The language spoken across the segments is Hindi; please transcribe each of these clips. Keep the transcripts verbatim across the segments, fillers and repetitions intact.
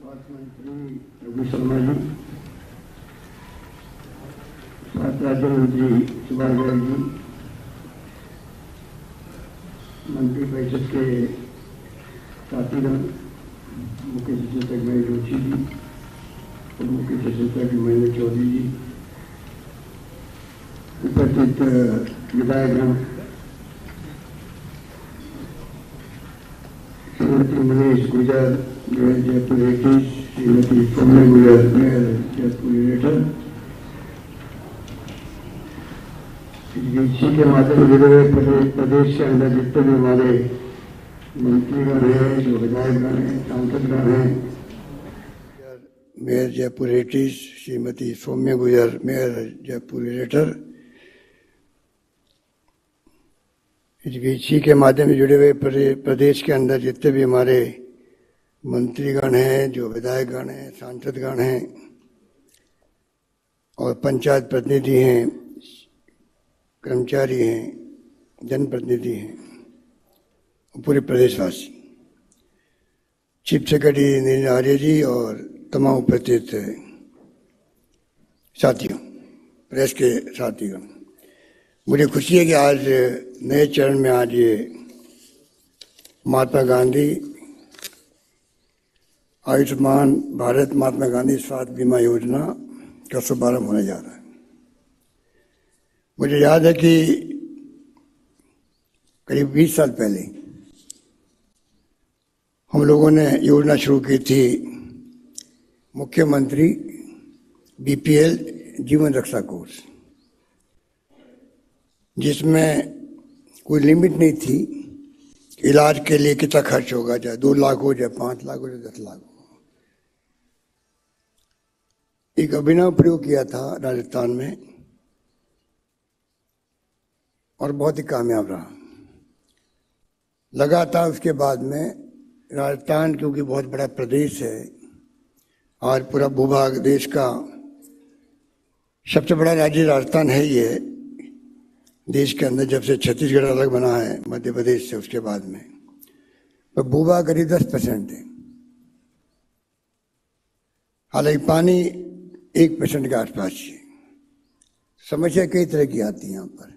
स्वास्थ्य मंत्री रघु शर्मा जी, स्वास्थ्य राज्य मंत्री सुभाष गर्ग जी, मंत्रिपरिषद के साथीगण, मुख्य सचेतक महेश जोशी जी और मुख्य सचेतक महेंद्र चौधरी जी, उपस्थित विधायकगण, Shrimati Manish Gujar, mayor Jaipur Reddy, Shrimati Saumya Gujar, mayor Jaipur raider, इसी के माध्यम से जुड़े हुए प्रदेश के अंदर जितने भी हमारे मंत्रीगण हैं, जो विधायकगण हैं, सांसदगण हैं, mayor Jaipur Reddy, Shrimati Saumya Gujar, mayor Jaipur raider, इसी के माध्यम से जुड़े हुए प्रदेश के अंदर जितने भी हमारे मंत्रीगण हैं, जो विधायकगण हैं, सांसदगण हैं और पंचायत प्रतिनिधि हैं, कर्मचारी हैं, जनप्रतिनिधि हैं, पूरे प्रदेशवासी, चीफ सेक्रेटरी नील आर्य जी और तमाम उपस्थित साथियों, प्रेस के साथीगण, मुझे खुशी है कि आज नए चरण में आज ये महात्मा गांधी आयुष्मान भारत महात्मा गांधी स्वास्थ्य बीमा योजना का शुभारंभ होने जा रहा है। मुझे याद है कि करीब बीस साल पहले हम लोगों ने योजना शुरू की थी, मुख्यमंत्री बीपीएल जीवन रक्षा कोष, जिसमें कोई लिमिट नहीं थी। इलाज के लिए कितना खर्च होगा, चाहे दो लाख हो, चाहे पांच लाख हो, चाहे दस लाख हो। एक अभिनव प्रयोग किया था राजस्थान में और बहुत ही कामयाब रहा। लगातार उसके बाद में राजस्थान, क्योंकि बहुत बड़ा प्रदेश है, आज पूरा भूभाग देश का सबसे बड़ा राज्य राजस्थान है ही है देश के अंदर, जब से छत्तीसगढ़ अलग बना है मध्य प्रदेश से, उसके बाद में तो भूभाग करीब दस परसेंट है। हालांकि पानी एक परसेंट के आसपास है। समस्या कई तरह की आती है यहाँ पर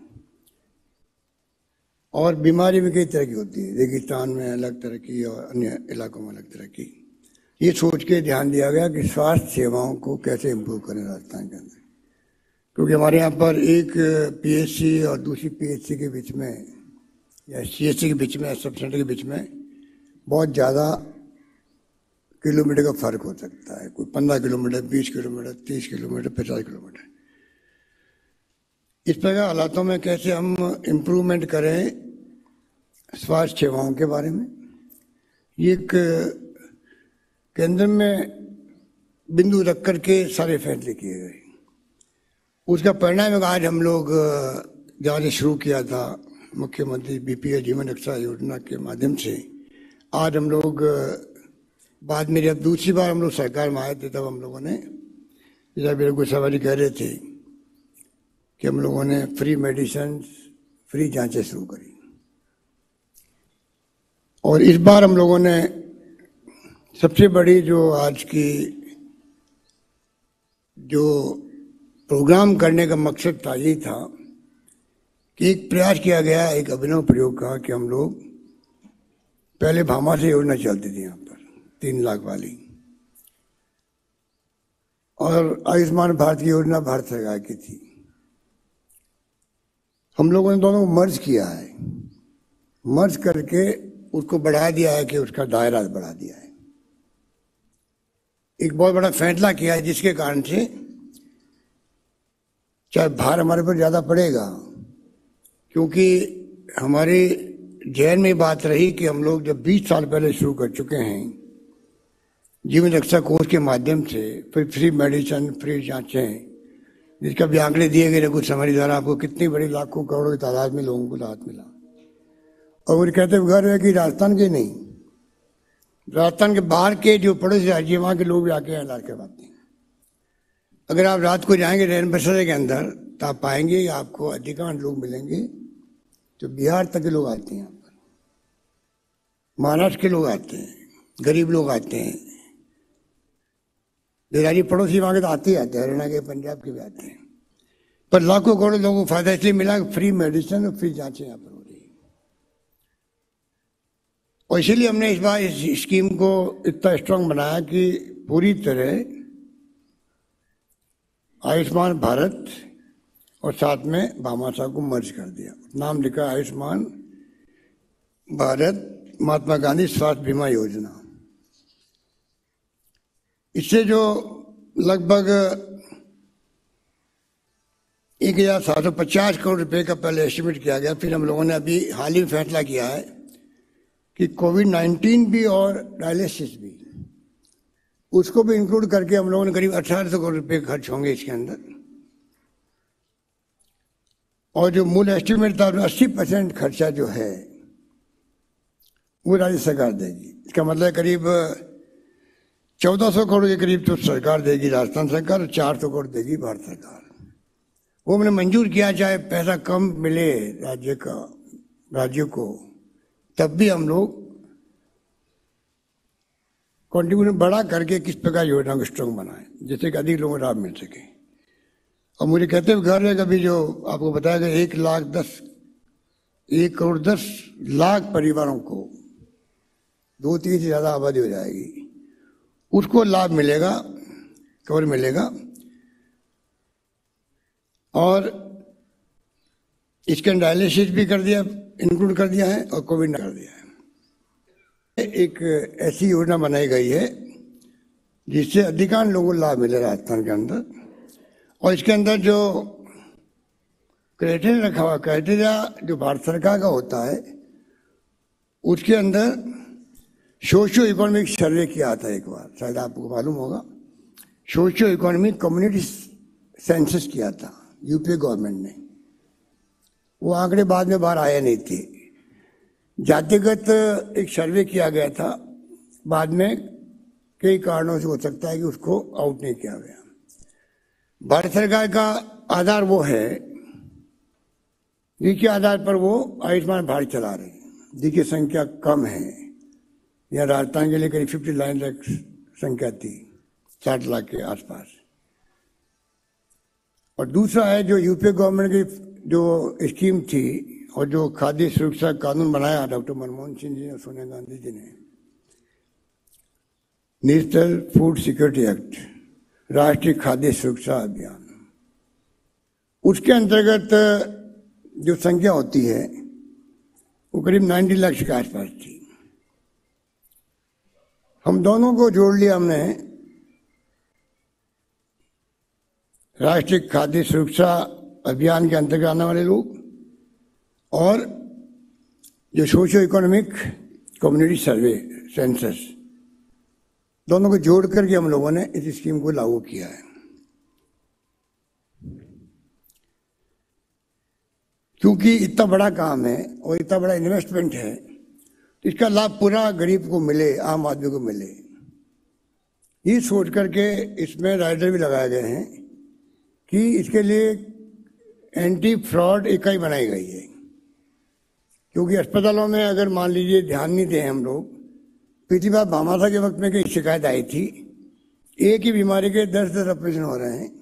और बीमारी भी कई तरह की होती है। रेगिस्तान में अलग तरह की और अन्य इलाकों में अलग तरह की। ये सोच के ध्यान दिया गया कि स्वास्थ्य सेवाओं को कैसे इम्प्रूव करें राजस्थान के अंदर, क्योंकि हमारे यहाँ पर एक पीएचसी और दूसरी पीएचसी के बीच में या सीएचसी के बीच में, सब सेंटर के बीच में बहुत ज़्यादा किलोमीटर का फर्क हो सकता है। कोई पंद्रह किलोमीटर, बीस किलोमीटर, तीस किलोमीटर, पचास किलोमीटर। इस प्रकार हालातों में कैसे हम इम्प्रूवमेंट करें स्वास्थ्य सेवाओं के बारे में, ये एक केंद्र में बिंदु रख करके सारे फैसले किए गए। उसका परिणाम आज हम लोग जहाँ से शुरू किया था मुख्यमंत्री बीपीएल जीवन रक्षा योजना के माध्यम से, आज हम लोग बाद में जब दूसरी बार हम लोग सरकार में आए थे, तब हम लोगों ने, जब मेरे को सवारी कह रहे थे कि हम लोगों ने फ्री मेडिसिन, फ्री जांचें शुरू करी। और इस बार हम लोगों ने सबसे बड़ी जो आज की जो प्रोग्राम करने का मकसद था, यही था कि एक प्रयास किया गया, एक अभिनव प्रयोग का, कि हम लोग पहले भामा से योजना चलती थी यहाँ पर तीन लाख वाली, और आयुष्मान भारत की योजना भारत सरकार की थी। हम लोगों ने दोनों को मर्ज किया है, मर्ज करके उसको बढ़ा दिया है, कि उसका दायरा बढ़ा दिया है। एक बहुत बड़ा फैसला किया है, जिसके कारण से चाहे भार हमारे पर ज़्यादा पड़ेगा, क्योंकि हमारे जहन में बात रही कि हम लोग जब बीस साल पहले शुरू कर चुके हैं जीवन रक्षा कोष के माध्यम से, फिर फ्री मेडिसिन, फ्री जांचें, जिसका भी आंकड़े दिए गए कुछ समझ द्वारा, आपको कितनी बड़ी लाखों करोड़ों की तादाद में लोगों को राहत मिला। और मुझे कहते हुए गर्व है कि राजस्थान के नहीं, राजस्थान के बाहर के जो पड़ोसी राज्य, वहाँ के लोग भी आके इलाज करवाते हैं। अगर आप रात को जाएंगे रेल बसेरे के अंदर, तो आप पाएंगे कि आपको अधिकांश लोग मिलेंगे जो बिहार तक के लोग आते हैं, यहाँ पर महाराष्ट्र के लोग आते हैं, गरीब लोग आते हैं, बेदारी पड़ोसी वहाँ के तो आते ही आते हैं, हरियाणा के पंजाब के भी आते हैं, पर लाखों करोड़ लोगों को फायदा इसलिए मिला कि फ्री मेडिसिन और फ्री जांचें यहाँ पर हो रही है। और इसीलिए हमने इस बार इस स्कीम को इतना स्ट्रांग बनाया कि पूरी तरह आयुष्मान भारत और साथ में भामाशाह को मर्ज कर दिया, नाम लिखा आयुष्मान भारत महात्मा गांधी स्वास्थ्य बीमा योजना। इससे जो लगभग एक हजार सात सौ पचास करोड़ रुपए का पहले एस्टिमेट किया गया, फिर हम लोगों ने अभी हाल ही फैसला किया है कि कोविड नाइन्टीन भी और डायलिसिस भी, उसको भी इंक्लूड करके हम लोगों ने करीब अठारह सौ करोड़ रुपए खर्च होंगे इसके अंदर। और जो मूल एस्टिमेट था अस्सी परसेंट खर्चा जो है वो राज्य सरकार देगी। इसका मतलब करीब चौदह सौ करोड़ के करीब तो सरकार देगी, राजस्थान सरकार, और चार सौ करोड़ देगी भारत सरकार। वो मैंने मंजूर किया, चाहे पैसा कम मिले राज्य का राज्यों को, तब भी हम लोग कॉन्ट्रीब्यूशन बढ़ा करके किस प्रकार योजना को स्ट्रांग बनाए जिससे कि अधिक लोगों को लाभ मिल सके। और मुझे कहते हुए घर है, कभी जो आपको बताया गया एक लाख दस एक करोड़ दस लाख परिवारों को, दो तीन से ज्यादा आबादी हो जाएगी, उसको लाभ मिलेगा, कवर मिलेगा। और इसके डायलिसिस भी कर दिया, इंक्लूड कर दिया है, और कोविड कर दिया है। एक ऐसी योजना बनाई गई है जिससे अधिकांश लोगों को लाभ मिले राजस्थान के अंदर। और इसके अंदर जो क्राइटेरिया रखा हुआ, क्राइटेरिया जो भारत सरकार का होता है, उसके अंदर सोशियो इकोनॉमिक सर्वे किया था एक बार, शायद आपको मालूम होगा। सोशियो इकोनॉमिक कम्युनिटी सेंसस किया था यूपीए गवर्नमेंट ने। वो आंकड़े बाद में बाहर आए नहीं थे, जातिगत एक सर्वे किया गया था, बाद में कई कारणों से हो सकता है कि उसको आउट नहीं किया गया। भारत सरकार का आधार वो है जिसके आधार पर वो आयुष्मान भारत चला रहे हैं, जिसकी संख्या कम है। यहाँ राजस्थान के लिए करीब फिफ्टी नाइन लाख संख्या थी, साठ लाख के आसपास। और दूसरा है जो यूपीए गवर्नमेंट की जो स्कीम थी और जो खाद्य सुरक्षा कानून बनाया डॉक्टर मनमोहन सिंह जी ने, सोनिया गांधी जी ने, नेशनल फूड सिक्योरिटी एक्ट, राष्ट्रीय खाद्य सुरक्षा अभियान, उसके अंतर्गत जो संख्या होती है वो करीब नब्बे लाख के आसपास थी। हम दोनों को जोड़ लिया हमने, राष्ट्रीय खाद्य सुरक्षा अभियान के अंतर्गत आने वाले लोग और जो socio economic community survey census, दोनों को जोड़ करके हम लोगों ने इस स्कीम को लागू किया है। क्योंकि इतना बड़ा काम है और इतना बड़ा इन्वेस्टमेंट है, तो इसका लाभ पूरा गरीब को मिले, आम आदमी को मिले, ये सोच करके इसमें राइडर भी लगाए गए हैं कि इसके लिए एंटी फ्रॉड इकाई बनाई गई है। क्योंकि अस्पतालों में अगर मान लीजिए ध्यान नहीं दें हम लोग, पिछली बार भामाशाह के वक्त में कई शिकायत आई थी, एक ही बीमारी के दस दस ऑपरेशन हो रहे हैं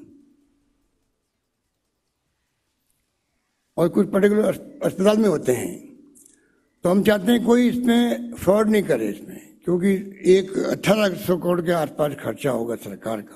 और कुछ पर्टिकुलर अस्पताल में होते हैं। तो हम चाहते हैं कोई इसमें फ्रॉड नहीं करे इसमें, क्योंकि एक अठारह सौ करोड़ के आसपास खर्चा होगा सरकार का,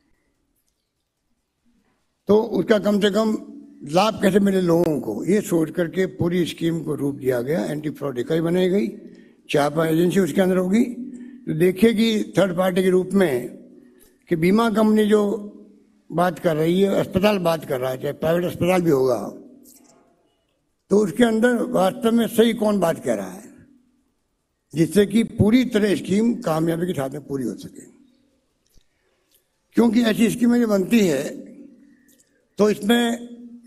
तो उसका कम से कम लाभ कैसे मिले लोगों को, ये सोच करके पूरी स्कीम को रूप दिया गया। एंटी फ्रॉड इकाई बनाई गई, चार पांच एजेंसी उसके अंदर होगी, तो देखेगी थर्ड पार्टी के रूप में कि बीमा कंपनी जो बात कर रही है, अस्पताल बात कर रहा है, चाहे प्राइवेट अस्पताल भी होगा, तो उसके अंदर वास्तव में सही कौन बात कह रहा है, जिससे कि पूरी तरह स्कीम कामयाबी के साथ में पूरी हो सके। क्योंकि ऐसी स्कीमें जो बनती है तो इसमें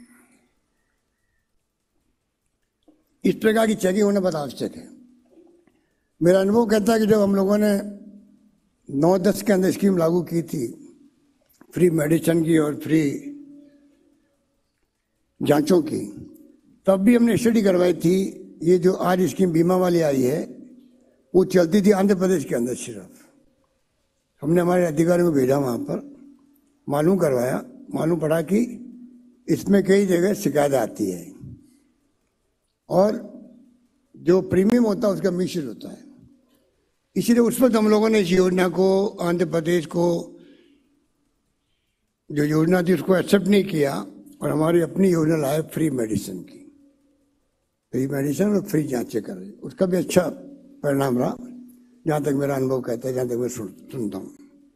इस प्रकार की चेकिंग होना बहुत आवश्यक है। मेरा अनुभव कहता है कि जब हम लोगों ने नौ दस के अंदर स्कीम लागू की थी, फ्री मेडिसिन की और फ्री जांचों की, तब भी हमने स्टडी करवाई थी। ये जो आज स्कीम बीमा वाली आई है वो चलती थी आंध्र प्रदेश के अंदर सिर्फ, हमने हमारे अधिकारियों को भेजा वहाँ पर, मालूम करवाया, मालूम पड़ा कि इसमें कई जगह शिकायत आती है और जो प्रीमियम होता है उसका मिश्रित होता है। इसीलिए उस वक्त हम लोगों ने इस योजना को, आंध्र प्रदेश को जो योजना थी उसको एक्सेप्ट नहीं किया और हमारी अपनी योजना लाए फ्री मेडिसिन की, फ्री मेडिसिन और फ्री जांचें कर रही। उसका भी अच्छा परिणाम रहा, जहाँ तक मेरा अनुभव कहता है, जहाँ तक मैं सुन, सुनता हूँ।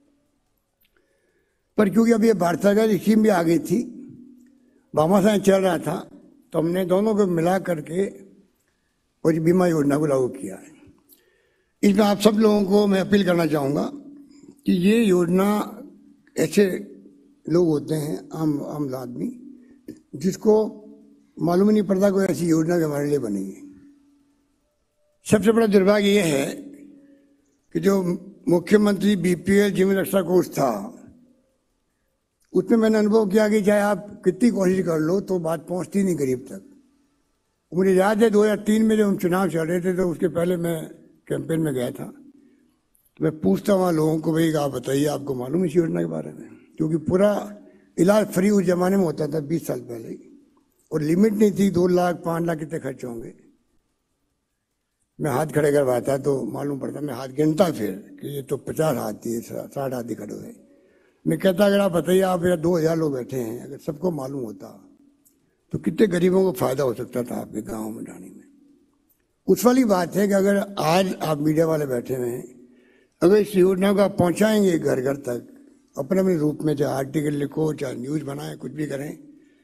पर क्योंकि अभी ये भारत सरकार की स्कीम भी आ गई थी, भामाशाह चल रहा था, तो हमने दोनों को मिला करके और बीमा योजना को लागू किया है। इसमें आप सब लोगों को मैं अपील करना चाहूँगा कि ये योजना, ऐसे लोग होते हैं आम आम आदमी जिसको मालूम ही नहीं पड़ता कोई ऐसी योजना भी हमारे लिए बनी है। सबसे बड़ा दुर्भाग्य ये है कि जो मुख्यमंत्री बीपीएल जीवन रक्षा कोष था, उसमें मैंने अनुभव किया कि चाहे आप कितनी कोशिश कर लो तो बात पहुंचती नहीं गरीब तक। मुझे याद है दो हज़ार तीन में जब हम चुनाव चल रहे थे तो उसके पहले मैं कैंपेन में गया था, तो मैं पूछता वहाँ लोगों को, भाई आप बताइए आपको मालूम इस योजना के बारे में, क्योंकि पूरा इलाज फ्री उस जमाने में होता था बीस साल पहले, और लिमिट नहीं थी दो लाख पाँच लाख कितने खर्च होंगे। मैं हाथ खड़े करवाता तो मालूम पड़ता, मैं हाथ गिनता फिर कि ये तो पचास हाथ दिए, साठ हाथ खड़े हुए। मैं कहता अगर आप बताइए, आप या दो हजार लोग बैठे हैं, अगर सबको मालूम होता तो कितने गरीबों को फायदा हो सकता था आपके गांव में ढाणी में। उस वाली बात है कि अगर आज आप मीडिया वाले बैठे हुए हैं, अगर इस योजना को आप पहुंचाएंगे घर घर तक अपने अपने रूप में, चाहे आर्टिकल लिखो, चाहे न्यूज बनाए, कुछ भी करें,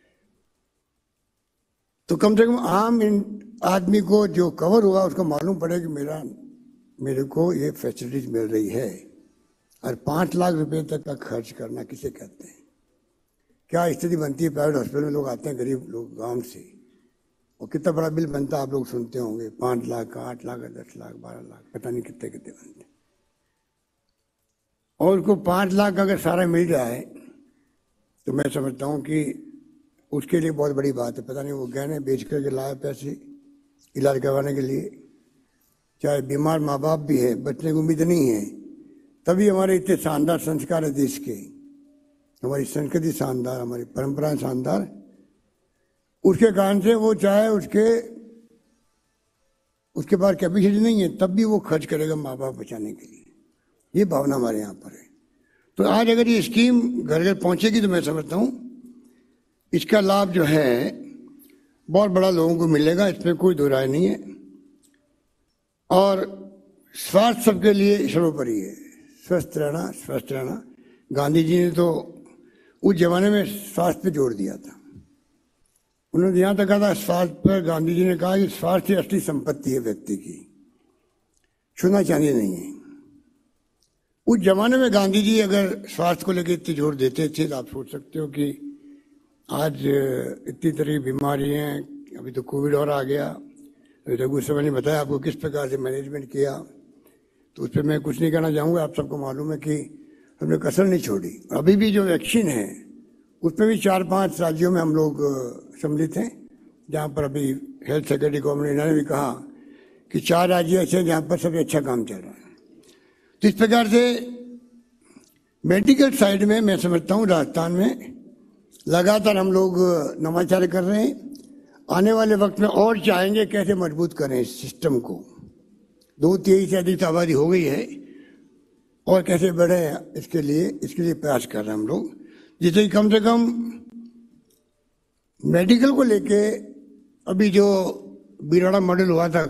तो कम से कम आम आदमी को जो कवर हुआ उसको मालूम पड़े कि मेरा मेरे को ये फैसिलिटीज मिल रही है। और पाँच लाख रुपए तक का खर्च करना किसे कहते हैं? क्या स्थिति बनती है? प्राइवेट हॉस्पिटल में लोग आते हैं, गरीब लोग गांव से, और कितना बड़ा बिल बनता है आप लोग सुनते होंगे, पाँच लाख का, आठ लाख का, दस लाख, बारह लाख, पता नहीं कितने कितने बनते। और उसको पाँच लाख अगर सारा मिल जाए तो मैं समझता हूँ कि उसके लिए बहुत बड़ी बात है। पता नहीं वो गहने बेच करके लाए पैसे इलाज करवाने के लिए। चाहे बीमार माँ बाप भी है, बचने की उम्मीद नहीं है, तभी हमारे इतने शानदार संस्कार है देश के, हमारी संस्कृति शानदार, हमारी परंपराएं शानदार, उसके कारण से वो चाहे उसके उसके पास कैपेसिटी नहीं है तब भी वो खर्च करेगा माँ बाप बचाने के लिए। ये भावना हमारे यहाँ पर है। तो आज अगर ये स्कीम घर घर पहुंचेगी तो मैं समझता हूँ इसका लाभ जो है बहुत बड़ा लोगों को मिलेगा, इसमें कोई दो राय नहीं है। और स्वास्थ्य सबके लिए सर्वोपरि है, स्वस्थ रहना, स्वस्थ रहना। गांधी जी ने तो उस जमाने में स्वास्थ्य पे जोर दिया था। उन्होंने यहाँ तक कहा था स्वास्थ्य पर, गांधी जी ने कहा कि स्वास्थ्य असली संपत्ति है व्यक्ति की, सोना चांदी नहीं है। उस जमाने में गांधी जी अगर स्वास्थ्य को लेकर इतनी जोर देते थे तो आप सोच सकते हो कि आज इतनी तरह की बीमारी हैं। अभी तो कोविड और आ गया, अभी रघु समय ने बताया आपको किस प्रकार से मैनेजमेंट किया, तो उस पर मैं कुछ नहीं कहना चाहूँगा। आप सबको मालूम है कि हमने कसर नहीं छोड़ी। अभी भी जो वैक्सीन है उसमें भी चार पांच राज्यों में हम लोग सम्मिलित हैं, जहाँ पर अभी हेल्थ सेक्रेटरी गवर्नमेंट इंडिया ने भी कहा कि चार राज्य ऐसे हैं जहाँ पर सबसे अच्छा काम चल रहा है। तो इस प्रकार से मेडिकल साइड में मैं समझता हूँ राजस्थान में लगातार हम लोग नवाचार कर रहे हैं। आने वाले वक्त में और चाहेंगे कैसे मजबूत करें इस सिस्टम को। दो तिहाई से अधिक आबादी हो गई है और कैसे बढ़े इसके लिए इसके लिए प्रयास कर रहे हैं हम लोग, जिससे कम से कम मेडिकल को लेके अभी जो बिराड़ा मॉडल हुआ था,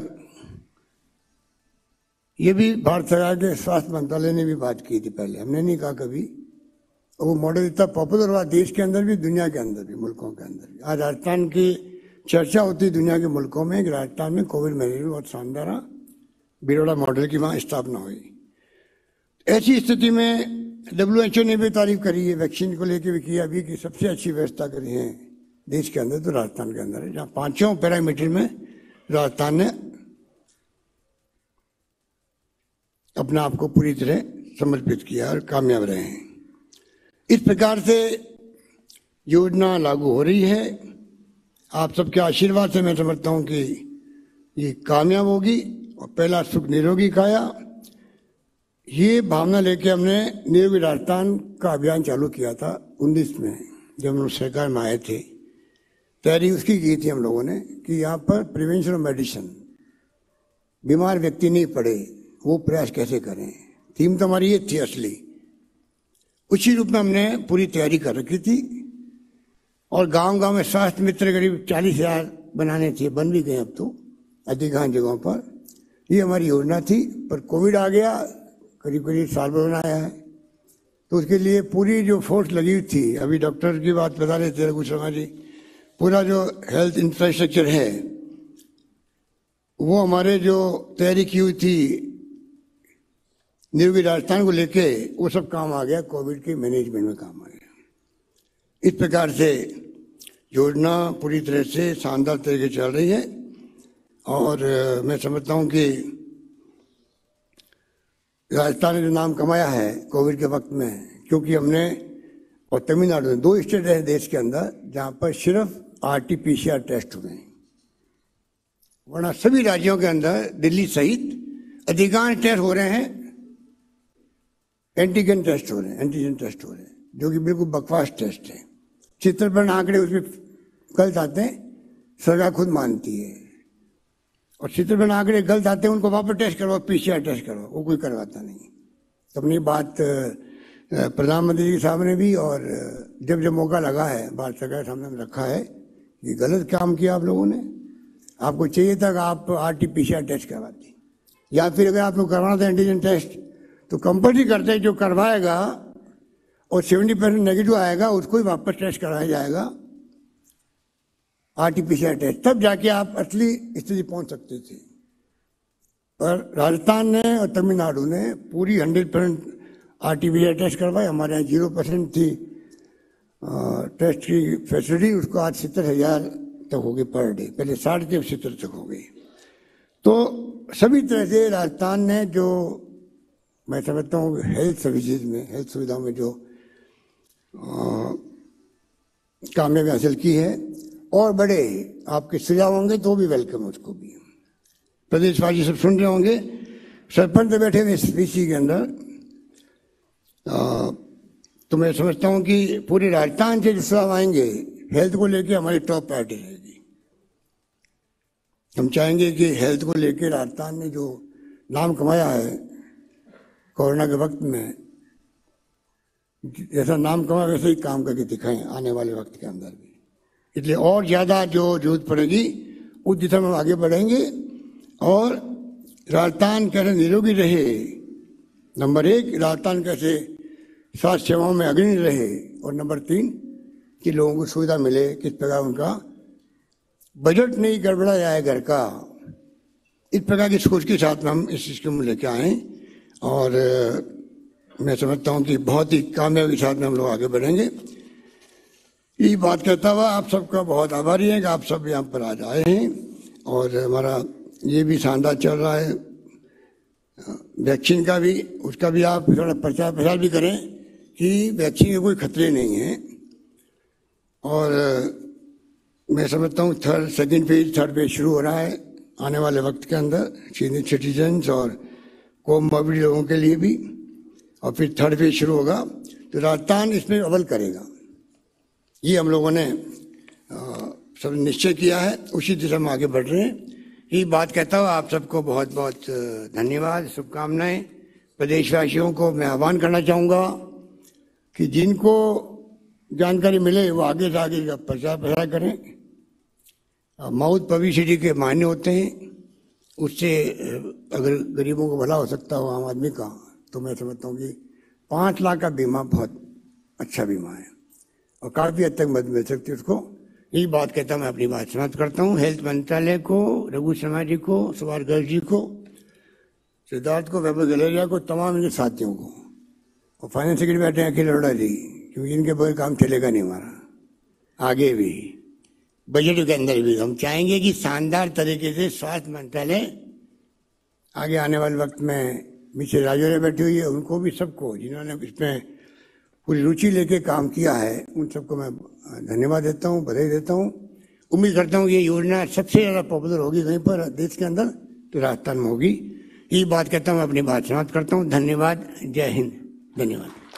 ये भी भारत सरकार के स्वास्थ्य मंत्रालय ने भी बात की थी पहले, हमने नहीं कहा कभी। और वो मॉडल इतना पॉपुलर हुआ देश के अंदर भी, दुनिया के अंदर भी, मुल्कों के अंदर भी। आज राजस्थान की चर्चा होती है दुनिया के मुल्कों में कि राजस्थान में कोविड मैनेजमेंट बहुत शानदार है, बिरोड़ा मॉडल की वहाँ स्थापना हुई। ऐसी स्थिति में डब्ल्यू एच ओ ने भी तारीफ करी है, वैक्सीन को लेकर भी किया अभी कि सबसे अच्छी व्यवस्था करी है देश के अंदर तो राजस्थान के अंदर है, जहाँ पांचों पैरामीटर में राजस्थान ने अपने आप को पूरी तरह समर्पित किया और कामयाब रहे हैं। इस प्रकार से योजना लागू हो रही है। आप सबके आशीर्वाद से मैं समझता हूं कि ये कामयाब होगी। और पहला सुख निरोगी काया, ये भावना लेके हमने निरोगी राजस्थान का अभियान चालू किया था उन्नीस में, जब हम लोग सरकार में आए थे। तैयारी उसकी की थी हम लोगों ने कि यहाँ पर प्रिवेंशन ऑफ मेडिसिन, बीमार व्यक्ति नहीं पड़े, वो प्रयास कैसे करें। थीम तो हमारी ये थी असली। उसी रूप में हमने पूरी तैयारी कर रखी थी और गांव गांव में स्वास्थ्य मित्र करीब चालीस हजार बनाने थे, बन भी गए अब तो अधिकांश जगहों पर। ये हमारी योजना थी, पर कोविड आ गया, करीब करीब साल भर बनाया है। तो उसके लिए पूरी जो फोर्स लगी हुई थी, अभी डॉक्टर की बात बता रहे थे रघु शर्मा जी, पूरा जो हेल्थ इंफ्रास्ट्रक्चर है वो हमारे जो तैयारी की हुई थी निरोगी राजस्थान को लेके, वो सब काम आ गया, कोविड के मैनेजमेंट में काम आ गया। इस प्रकार से योजना पूरी तरह से शानदार तरीके से चल रही है और मैं समझता हूँ कि राजस्थान ने जो नाम कमाया है कोविड के वक्त में, क्योंकि हमने, और तमिलनाडु में, दो स्टेट है देश के अंदर जहाँ पर सिर्फ R T P C R test हुए हैं, वरना सभी राज्यों के अंदर दिल्ली सहित अधिकांश टेस्ट हो रहे हैं, एंटीजन टेस्ट हो रहे हैं, एंटीजन टेस्ट हो रहे हैं, जो कि बिल्कुल बकवास टेस्ट है। चित्रपट आंकड़े उसमें गलत आते हैं, सरकार खुद मानती है, और चित्रपट आंकड़े गलत आते हैं, उनको वापस टेस्ट करवाओ, पीसीआर टेस्ट करवाओ, वो कोई करवाता नहीं। तो अपनी बात प्रधानमंत्री जी के सामने भी और जब जब मौका लगा है भारत सरकार के सामने रखा है, ये गलत काम किया आप लोगों ने। आपको चाहिए था कि आप R T P C R test करवाते, या फिर अगर आपको करवाना था एंटीजन टेस्ट तो कंपल्सरी करते, जो करवाएगा और सेवेंटी परसेंट नेगेटिव आएगा उसको ही वापस टेस्ट कराया जाएगा, R T P C R test, तब जाके आप असली स्थिति पहुंच सकते थे। पर राजस्थान ने और तमिलनाडु ने पूरी hundred percent R T P C R test करवाए। हमारे यहाँ जीरो परसेंट थी आ, टेस्ट की फैसिलिटी, उसको आज सत्तर हजार तक हो गई पर डे, पहले साठ से सत्तर तक हो गई। तो सभी तरह से राजस्थान ने जो, मैं समझता हूँ हेल्थ सर्विसेज में, हेल्थ सुविधाओं में जो कामयाबी हासिल की है, और बड़े आपके सुझाव होंगे तो भी वेलकम, उसको भी प्रदेशवासी सब सुन रहे होंगे। सरपंच बैठे हुए इस पीसी के अंदर, आ, तो मैं समझता हूँ कि पूरे राजस्थान से जो सुझाव आएंगे हेल्थ को लेके, हमारी टॉप प्रायोरिटी रहेगी। हम चाहेंगे कि हेल्थ को लेके राजस्थान ने जो नाम कमाया है कोरोना के वक्त में, जैसा नाम कमाया वैसे ही काम करके दिखाएं आने वाले वक्त के अंदर भी। इसलिए और ज़्यादा जो जरूरत पड़ेगी उस दिशा में हम आगे बढ़ेंगे, और राजस्थान कैसे निरोगी रहे, नंबर एक, राजस्थान कैसे स्वास्थ्य सेवाओं में अग्रणी रहे, और नंबर तीन कि लोगों को सुविधा मिले, किस प्रकार उनका बजट नहीं गड़बड़ा जाए घर का। इस प्रकार की सोच के साथ में हम इस सिस्टम में लेके आए, और मैं समझता हूँ कि बहुत ही कामयाबी के साथ में हम लोग आगे बढ़ेंगे। ये बात कहता हुआ आप सबका बहुत आभारी है कि आप सब यहाँ पर आज आए हैं, और हमारा ये भी शानदार चल रहा है वैक्सीन का भी, उसका भी आप थोड़ा प्रचार प्रसार भी करें कि वैक्सीन के कोई खतरे नहीं हैं। और मैं समझता हूँ third second phase third phase शुरू हो रहा है आने वाले वक्त के अंदर, सीनियर सिटीजन्स और कोमॉर्बिड लोगों के लिए भी, और फिर थर्ड फेज शुरू होगा। तो राजस्थान इसमें अव्वल करेगा, ये हम लोगों ने आ, सब निश्चय किया है, उसी दिशा में आगे बढ़ रहे हैं। ये बात कहता हूँ आप सबको बहुत बहुत धन्यवाद, शुभकामनाएं। प्रदेशवासियों को मैं आह्वान करना चाहूँगा कि जिनको जानकारी मिले वो आगे से आगे का प्रचार प्रसार करें। माउथ पब्लिसिटी के मायने होते हैं, उससे अगर गरीबों को भला हो सकता हो आम आदमी का, तो मैं समझता हूँ कि पाँच लाख का बीमा बहुत अच्छा बीमा है और काफ़ी हद तक मदद मिल सकती है उसको। यही बात कहता मैं अपनी बात समाप्त करता हूँ। हेल्थ मंत्रालय को, रघु शर्मा जी को, सुभाष गर्ग जी को, सिद्धार्थ को, वैभव गलेरिया को, तमाम इनके साथियों को, और फाइनेंस सेक्रेटरी बैठे हैं अखिल अरोड़ा जी, क्योंकि इनके बगैर काम चलेगा नहीं हमारा। आगे भी बजट के अंदर भी हम चाहेंगे कि शानदार तरीके से स्वास्थ्य मंत्रालय आगे आने वाले वक्त में, मिश्र राजौरे बैठी हुई है, उनको भी, सबको जिन्होंने इसमें पूरी रुचि लेके काम किया है, उन सबको मैं धन्यवाद देता हूँ, बधाई देता हूँ। उम्मीद करता हूँ ये योजना सबसे ज़्यादा पॉपुलर होगी कहीं पर देश के अंदर तो राजस्थान में होगी। ये बात कहता हूँ, अपनी बात समाप्त करता हूँ। धन्यवाद। जय हिंद। धन्यवाद।